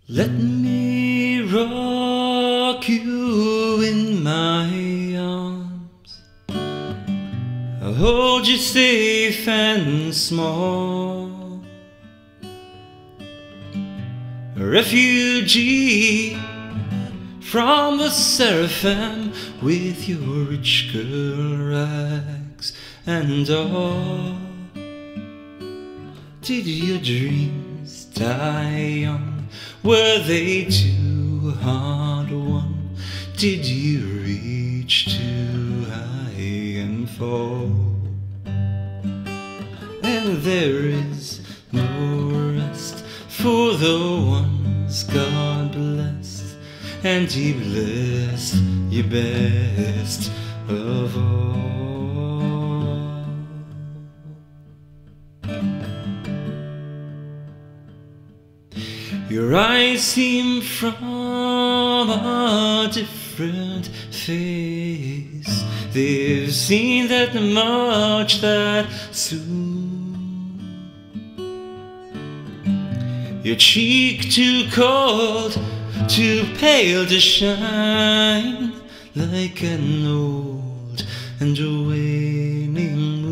Let me rock you in my arms. I'll hold you safe and small. A refugee from the Seraphim, with your rich girl rags and all. Did your dreams die young? Were they too hard won? Did you reach too high and fall? And there is no rest for the ones God blessed, and He blessed you best of all. Your eyes seem from a different face. They've seen that much that soon. Your cheek too cold, too pale to shine, like an old and waning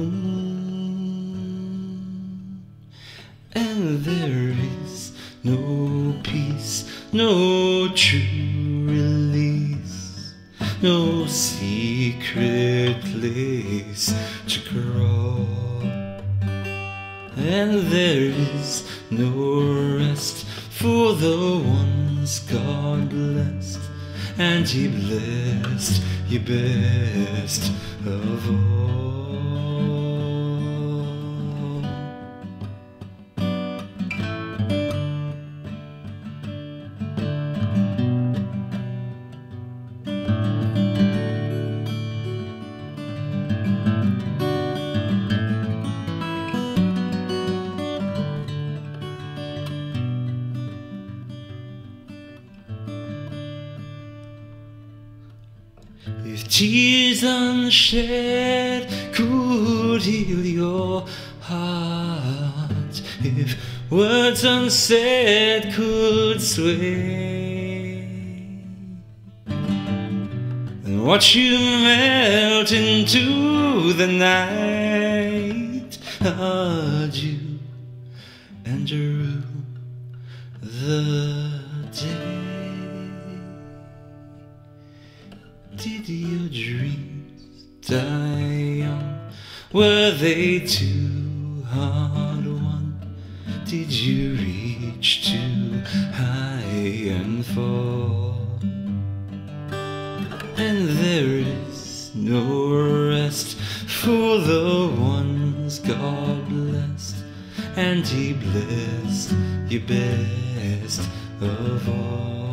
moon. And there is no peace, no true release, no secret place to crawl. And there is no rest for the ones God blessed, and He blessed you best of all. If tears unshed could heal your heart, if words unsaid could sway, then watch you melt into the night. Adieu and rue the day. Did your dreams die young? Were they too hard won? Did you reach too high and fall? And there is no rest for the ones God blessed, and He blessed you best of all.